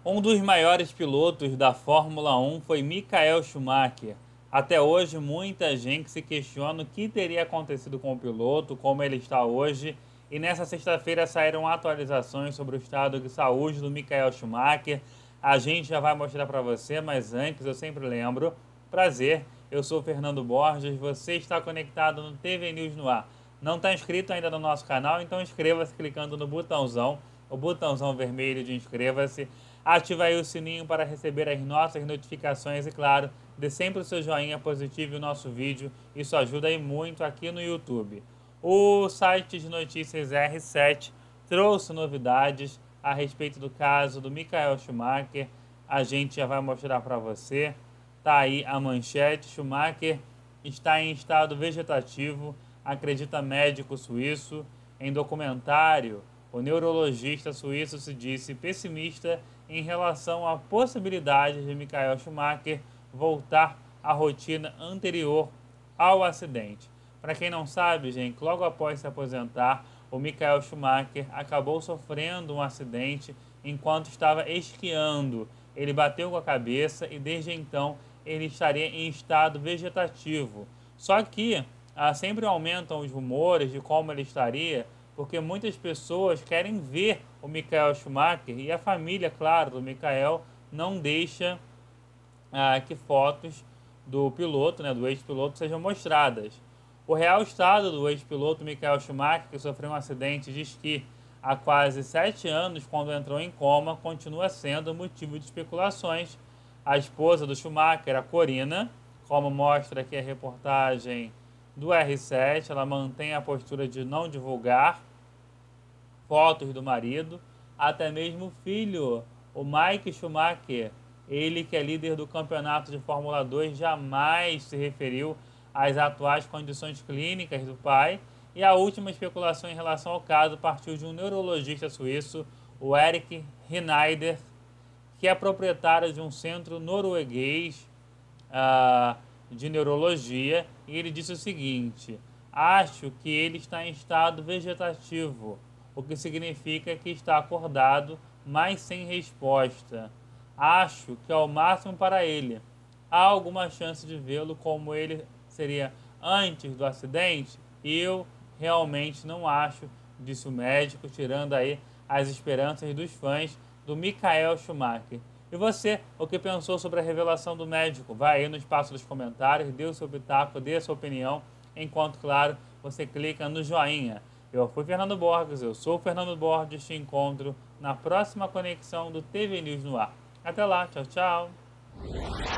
Um dos maiores pilotos da Fórmula 1 foi Michael Schumacher. Até hoje, muita gente se questiona o que teria acontecido com o piloto, como ele está hoje. E nessa sexta-feira saíram atualizações sobre o estado de saúde do Michael Schumacher. A gente já vai mostrar para você, mas antes eu sempre lembro. Prazer, eu sou o Fernando Borges, você está conectado no TV News no Ar. Não está inscrito ainda no nosso canal, então inscreva-se clicando no botãozão, o botãozão vermelho de inscreva-se. Ative aí o sininho para receber as nossas notificações e, claro, dê sempre o seu joinha positivo no nosso vídeo. Isso ajuda aí muito aqui no YouTube. O site de notícias R7 trouxe novidades a respeito do caso do Michael Schumacher. A gente já vai mostrar para você. Tá aí a manchete: Schumacher está em estado vegetativo, acredita médico suíço. Em documentário, o neurologista suíço se disse pessimista em relação à possibilidade de Michael Schumacher voltar à rotina anterior ao acidente. Para quem não sabe, gente, logo após se aposentar, o Michael Schumacher acabou sofrendo um acidente enquanto estava esquiando. Ele bateu com a cabeça e desde então ele estaria em estado vegetativo. Só que sempre aumentam os rumores de como ele estaria, porque muitas pessoas querem ver o Michael Schumacher e a família, claro, do Michael não deixa que fotos do piloto, do ex-piloto, sejam mostradas. O real estado do ex-piloto Michael Schumacher, que sofreu um acidente de esqui há quase 7 anos, quando entrou em coma, continua sendo motivo de especulações. A esposa do Schumacher, a Corina, como mostra aqui a reportagem do R7, ela mantém a postura de não divulgar fotos do marido. Até mesmo o filho, o Mike Schumacher, ele que é líder do campeonato de Fórmula 2, jamais se referiu às atuais condições clínicas do pai. E a última especulação em relação ao caso partiu de um neurologista suíço, o Erik Reinheider, que é proprietário de um centro norueguês de neurologia, e ele disse o seguinte: acho que ele está em estado vegetativo, o que significa que está acordado, mas sem resposta. Acho que é o máximo para ele. Há alguma chance de vê-lo como ele seria antes do acidente? Eu realmente não acho, disse o médico, tirando aí as esperanças dos fãs do Michael Schumacher. E você, o que pensou sobre a revelação do médico? Vai aí no espaço dos comentários, dê o seu pitaco, dê a sua opinião, enquanto, claro, você clica no joinha. Eu fui Fernando Borges, eu sou o Fernando Borges, te encontro na próxima conexão do TV News no Ar. Até lá, tchau, tchau!